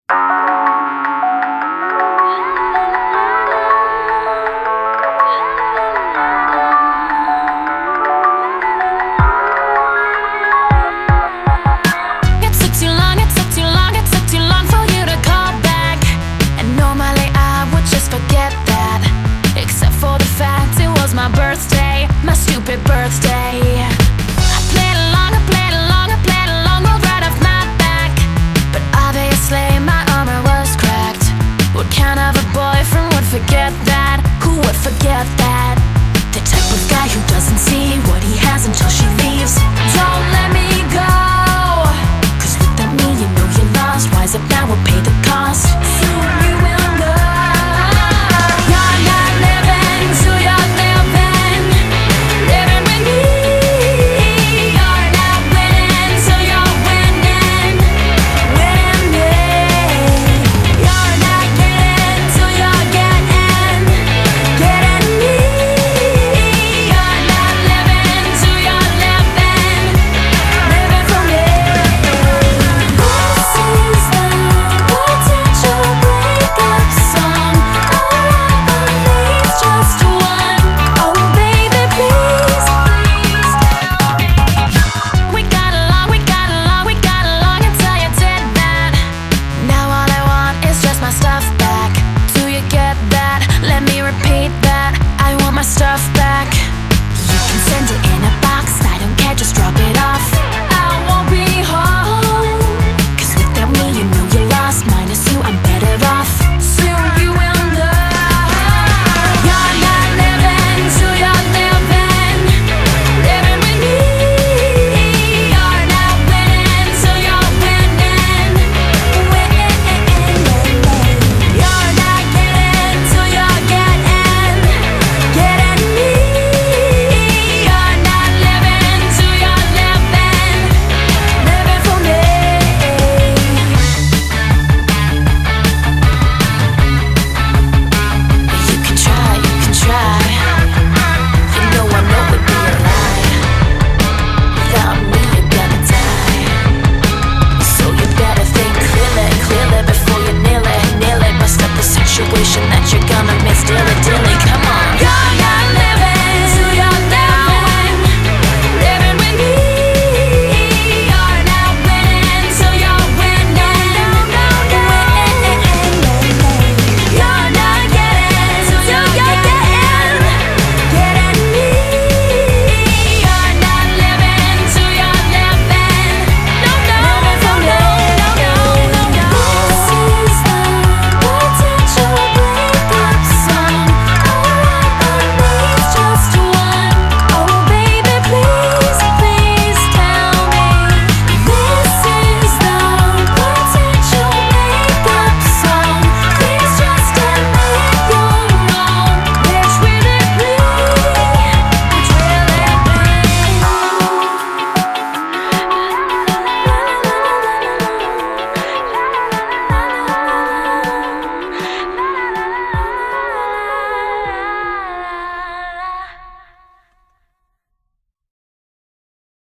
My stupid birthday. I played along, rolled right off my back. But obviously my armor was cracked. What kind of a boyfriend would forget that? Who would forget that? The type of guy who doesn't see what he has until she leaves. Don't let me go, 'cause without me you know you're lost. Wise up now, we'll pay the cost.